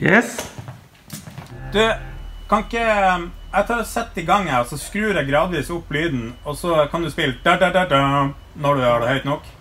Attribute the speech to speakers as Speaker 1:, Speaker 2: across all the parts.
Speaker 1: Yes.
Speaker 2: Du, kan ikke jeg tar og setter i gang her, så skrur jeg gradvis opp lyden, og så kan du spille da-da-da-da når du har det høyt nok.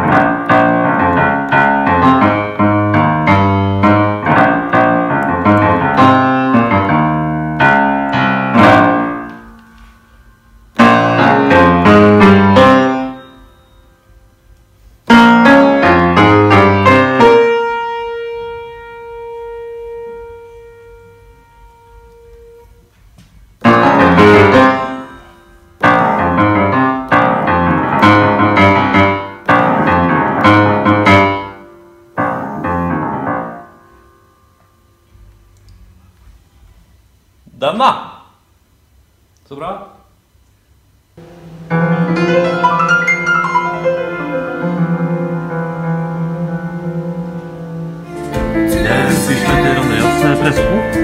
Speaker 1: Den da! Så bra. Jeg sysler etter Andreas pressepo.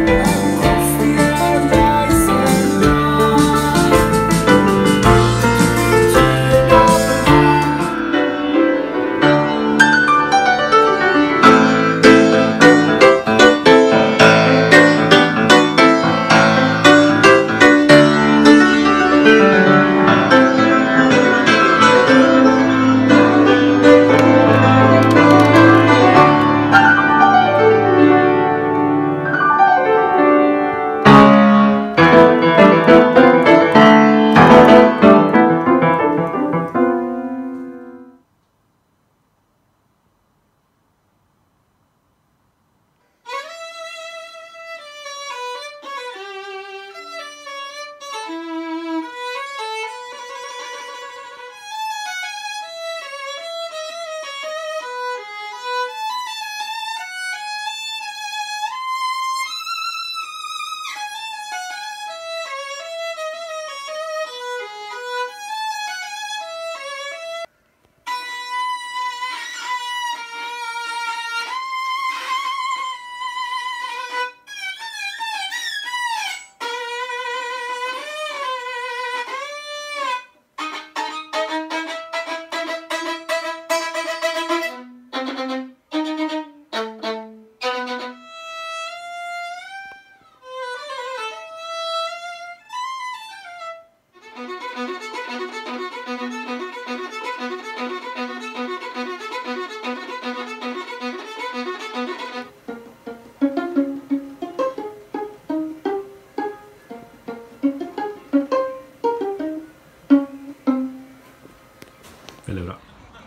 Speaker 1: Veldig bra.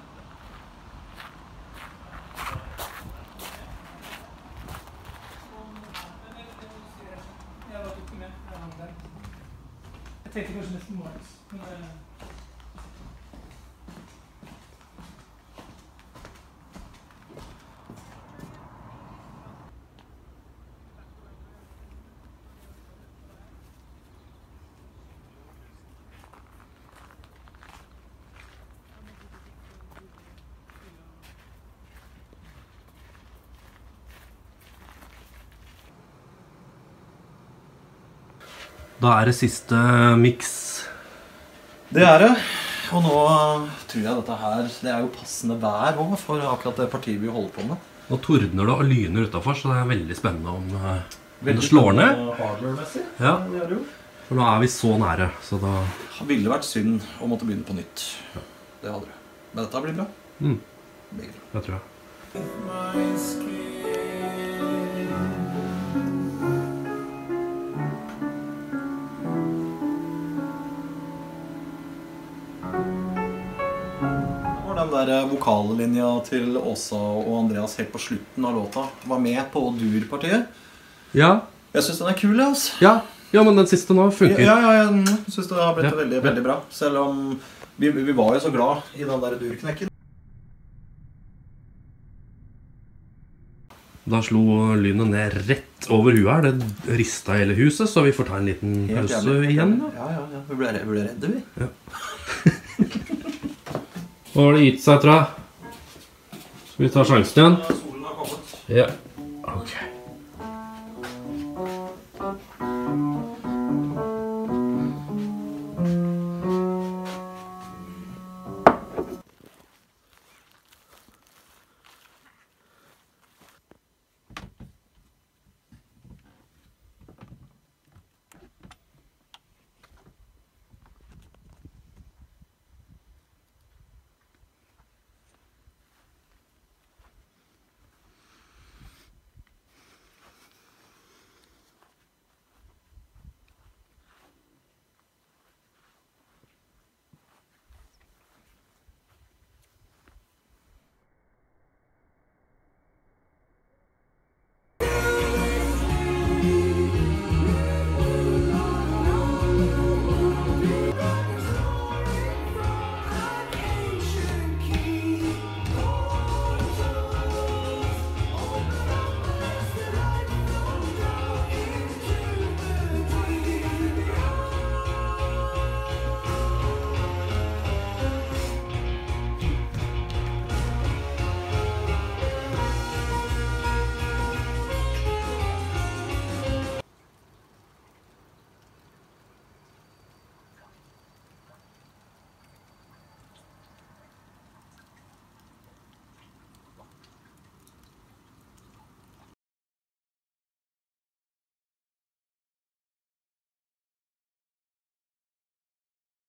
Speaker 3: Jeg tenkte kanskje nesten morgens, men
Speaker 1: Da det siste mix.
Speaker 4: Det det, og nå tror jeg dette her, det jo passende vær også for akkurat det partiet vi holder på med.
Speaker 1: Nå tordner det og lyner utenfor, så det veldig spennende om det slår ned.
Speaker 4: Hardware-messig.
Speaker 1: Ja,
Speaker 4: det det jo.
Speaker 1: for nå vi så nære, så da...
Speaker 4: Det ville vært synd å måtte begynne på nytt. Det hadde det. Men dette blir bra.
Speaker 1: Det tror jeg.
Speaker 4: Den der vokallinja til Åsa og Andreas helt på slutten av låta var med på dur-partiet.
Speaker 1: Ja.
Speaker 4: Jeg synes den kul, altså.
Speaker 1: Ja, men den siste nå funker.
Speaker 4: Ja, jeg synes det har blitt veldig, veldig bra. Selv om vi var jo så glad i den der dur-knekken.
Speaker 1: Da slo lynet ned rett over huet her. Det ristet hele huset, så vi får ta en liten pause igjen.
Speaker 4: Ja. Vi ble redde, vi.
Speaker 1: Ja. Nå har det gitt seg, tror jeg. Skal vi ta sjansen igjen?
Speaker 4: Solen har kommet.
Speaker 1: Ja, ok.